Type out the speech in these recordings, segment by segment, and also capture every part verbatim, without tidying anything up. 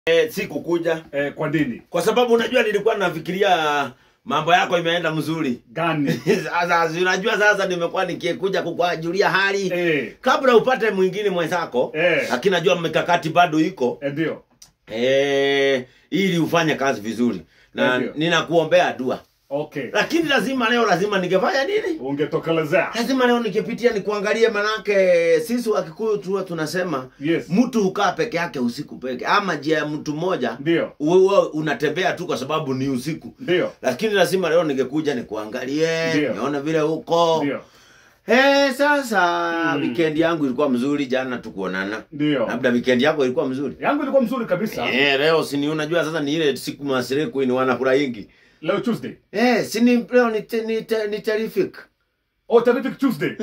Eh, siku kuja. Eh, kwa nini? Kwa sababu unajua nilikuwa nafikiria mambo yako imeenda mzuri. Gani? Sasa unajua sasa nimekuwa nikikuja kukujulia hali. Eh. Kabla upate mwingine mwenzako, Eh. lakini najua mikakati bado iko. Eh, ndio. Eh, ili ufanye kazi vizuri. Na Ndio. ninakuombea dua. Okay. Lakini lazima leo lazima ningefanya nini? Ungetokelezea. Lazima leo nikipitia nikuangalie, manake sisi wa Kikuyu tu tunasema Yes. mtu hukaa peke yake usiku peke, ama njia ya mtu mmoja Ndio. wewe unatembea tu kwa sababu ni usiku. Ndio. Lakini lazima leo ningekuja nikuangalie, Ndio. nione vile huko. Ndio. Eh, sasa Mm. weekend yangu ilikuwa mzuri, jana tukuonana. Ndio. Labda weekend yako ilikuwa mzuri. Yangu ilikuwa mzuri kabisa. Eh, leo si ni unajua sasa ni ile siku masireko ni wanafurahingi. Leo Tuesday. Eh, si ni leo ni te, ni, te, ni terrific. Oh, terrific Tuesday.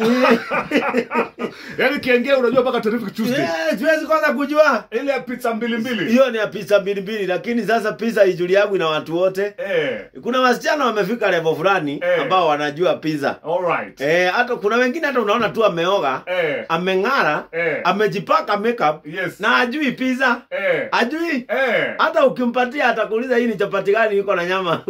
Yaani kiengea unajua mpaka terrific Tuesday. Eh, siwezi kwanza kujua. Ile ya pizza mbili mbili. Hiyo ni ya pizza mbili mbili, lakini sasa pizza ijuli yangu ina watu wote. Eh. Kuna wasichana wamefika level fulani Eh. ambao wanajua pizza. All right. Eh, hata kuna wengine hata unaona tu ameoga, Eh. ameng'ara, Eh. amejipaka makeup Yes. na ajui pizza. Eh. Ajui. Eh. Hata ukimpatia atakuuliza hii ni chapati gani iko na nyama.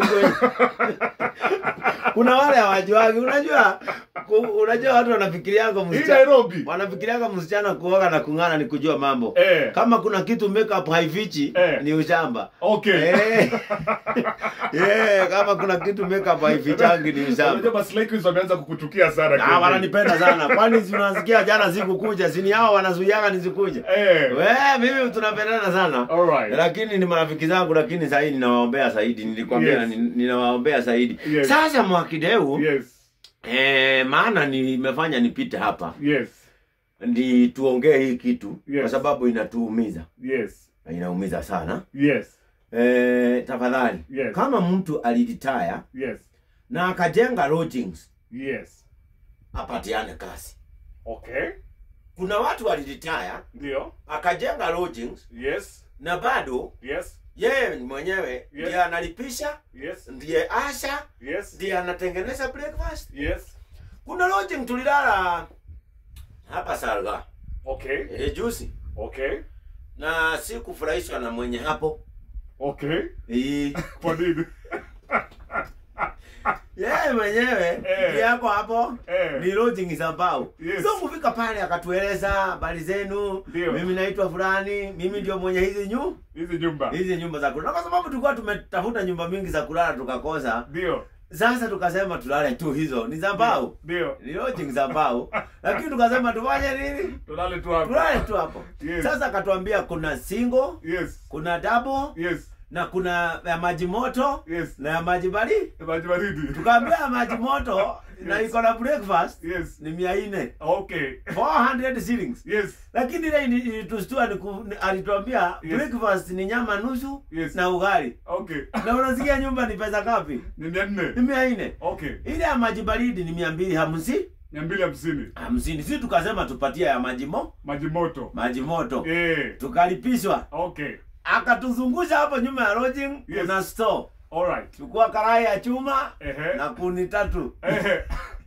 Kuna wale hawajuagi, unajua ku, unajua watu wanafikirianga Hii msichana. Nairobi. Wanafikirianga msichana kuoga na kung'ara ni kujua mambo. Eh. Kama kuna kitu makeup haifichi Eh. ni ushamba. Okay. Eh. Eh, kama kuna kitu makeup haifichangi ni ushamba. Unajua maslaikers wameanza kukuchukia sana. Ah, Kenya. wananipenda sana. Kwani si unasikia jana sikukuja, si ni hao wanazuiaga nisikuje. Eh. We, mimi tunapendana sana. All right. Lakini ni marafiki zangu, lakini sasa hivi ninawaombea zaidi. Nilikwambia Yes. ni- ninawaombea zaidi. Yes. Sasa Mwakideu, Yes. eh, maana nimefanya nipite hapa. Yes. Ndi tuongee hii kitu Yes. kwa sababu inatuumiza. Yes. Na inaumiza sana. Yes. Eh, tafadhali. Yes. Kama mtu aliretire Yes. na akajenga lodgings, Yes. apatiane kazi. Okay. Kuna watu waliretire Ndio. akajenga lodgings Yes. na bado Yes. yeye mwenyewe Yes. ndiye analipisha, Yes. ndiye asha, Yes. ndiye anatengeneza breakfast. Yes. Kuna lodging tulilala hapa Salga, Okay. eh, juzi, Okay. na sikufurahishwa na mwenye hapo. Okay. Eh, Kwa nini? yeye mwenyewe Eh. ndiye yako hapo. Eh. Ni lodging za mbao. Yes. So kufika pale akatueleza habari zenu. Ndio. Mimi naitwa fulani, mimi ndio mwenye hizi nyu Hizi nyumba. hizi nyumba za kulala. Kwa sababu tulikuwa tumetafuta nyumba mingi za kulala tukakosa. Ndio. Sasa tukasema tulale tu hizo. Ni za mbao. Ndio. Ni lodging za mbao. Lakini tukasema tufanye nini? Tulale tu hapo. Tulale tu hapo. Yes. Sasa akatuambia kuna single, Yes. kuna double, Yes. na kuna ya maji moto, Yes. na ya maji baridi. Maji baridi. Tukaambia ya maji moto na Yes. iko na breakfast Yes. ni mia nne. Okay. four hundred shillings. Yes. Lakini ile ilitustua ni ku- ni- alituambia Yes. breakfast ni nyama nusu Yes. na ugali. Okay. Na unasikia nyumba ni pesa ngapi? Ni mia nne. Ni mia nne. Okay. Ile ya maji baridi ni mia mbili hamsini. Mia mbili hamsini. Hamsini. Sisi tukasema tupatie ya maji mo, Maji moto. maji moto. Eh. Tukalipishwa. Okay. Akatuzungusha hapo nyuma ya lodging, Yes. kuna store. All right. Chukua karai ya chuma Ehe. na kuni tatu. Eh.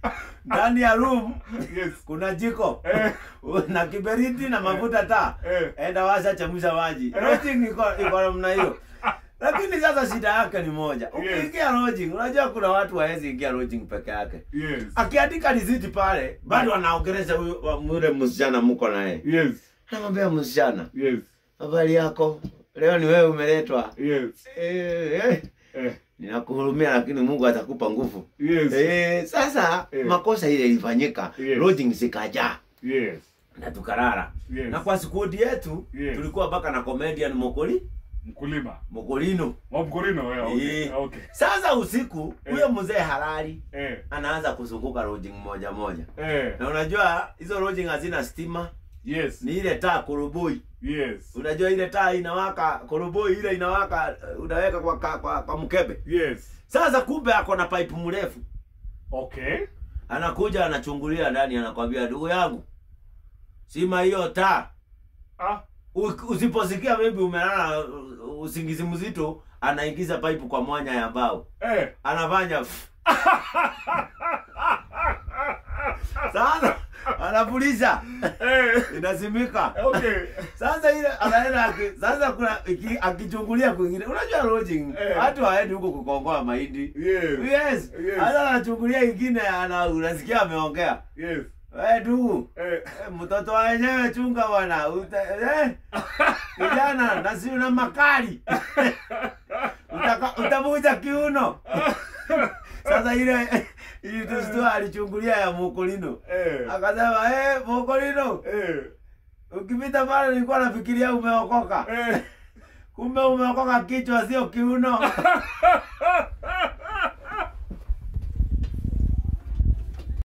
Ndani ya room Yes. kuna jiko Eh. na kiberiti na mafuta taa. Eh. Enda washa chemsha maji. Lodging iko iko namna hiyo. Lakini sasa shida yake ni moja. Ukiingia lodging, unajua kuna watu haezi ingia lodging peke yake. Yes. Akiandika risiti pale, bado anaongeleza huyo yule msichana mko naye. Yes. Anamwambia msichana, Yes. habari yako? Leo ni wewe umeletwa. Yes. Eh, eh. Eh. Ninakuhurumia lakini Mungu atakupa nguvu. Yes. Eh, sasa Eh. makosa ile ilifanyika. Yes. Lodging zikajaa Yes. na tukarara. Yes. Na kwa squad yetu Yes. tulikuwa baka na comedian Mokoli, Mkulima. Mokolino. Mkulino. Eh. Okay. Eh. Okay. Sasa usiku Eh. huyo mzee halali Eh. anaanza kuzunguka lodging moja moja. Eh. Na unajua hizo lodging hazina stima, Yes. ni ile taa koroboi. Yes. Unajua ile taa inawaka koroboi, ile inawaka uh, unaweka kwa kwa, kwa, kwa mkebe. Yes. Sasa kumbe ako na pipe mrefu. Okay. Anakuja anachungulia ndani, anakwambia ndugu yangu, sima hiyo taa. Ah. U- Usiposikia maybe umelala uh, usingizi mzito, anaingiza pipe kwa mwanya ya mbao. Eh. Anafanya Sasa anapulisha. Eh. Inasimika. Okay. Sasa ile anaenda aki- sasa kuna iki- akichungulia kwingine. Unajua lodging Eh. watu waendi huko kukongoa mahindi. Yes. Yes. Yes. Sasa anachungulia ingine ana unasikia ameongea. Yes. Wewe ndugu. Eh. Eh, mtoto wenyewe chunga bwana. Uta- Eh. Kijana na si una makali. Utaka utavuja kiuno. Sasa ile ili tusitoa alichungulia ya Mokolino. Eh. Akasema, "Eh, Mokolino, Eh. ukipita pale nilikuwa nafikiria umeokoka. Eh. Kumbe umeokoka kichwa sio kiuno."